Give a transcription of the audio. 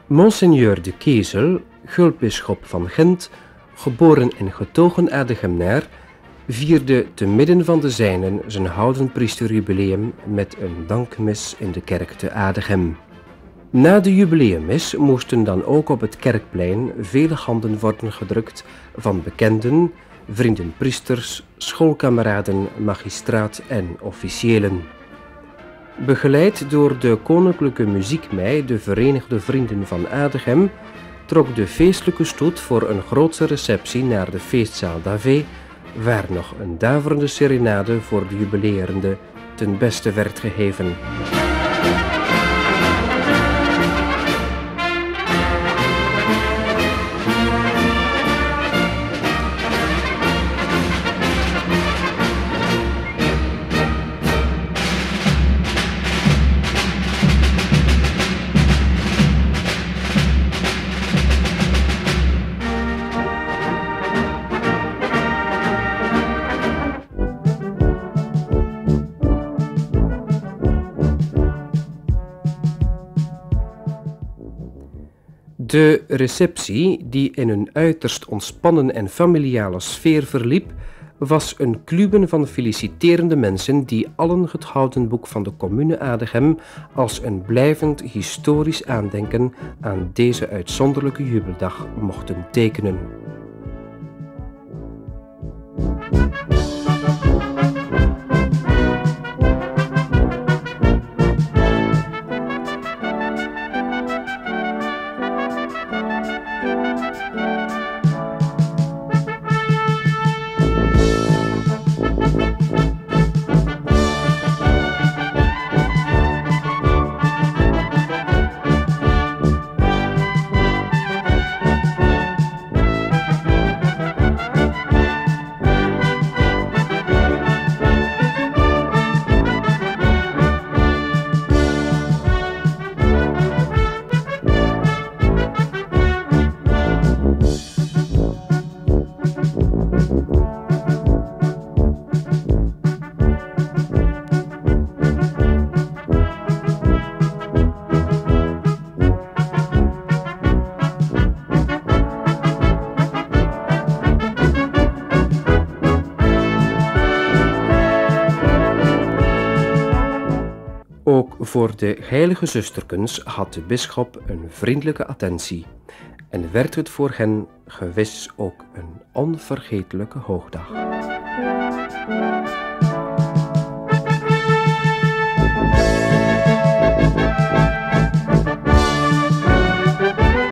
Monseigneur de Kezel, gulbisschop van Gent, geboren en getogen Adegemnaar, vierde te midden van de zijnen zijn houden priesterjubileum met een dankmis in de kerk te Adegem. Na de jubileummis moesten dan ook op het kerkplein vele handen worden gedrukt van bekenden, vrienden priesters, schoolkameraden, magistraat en officiëlen. Begeleid door de Koninklijke Muziekmei, de Verenigde Vrienden van Adegem, trok de feestelijke stoet voor een grootse receptie naar de feestzaal d'Avé, waar nog een daverende serenade voor de jubileerende ten beste werd geheven. De receptie, die in een uiterst ontspannen en familiale sfeer verliep, was een kluwen van feliciterende mensen die allen het houtenboek van de commune Adegem als een blijvend historisch aandenken aan deze uitzonderlijke jubeldag mochten tekenen. Ook voor de heilige zusterkens had de bisschop een vriendelijke attentie en werd het voor hen gewis ook een onvergetelijke hoogdag.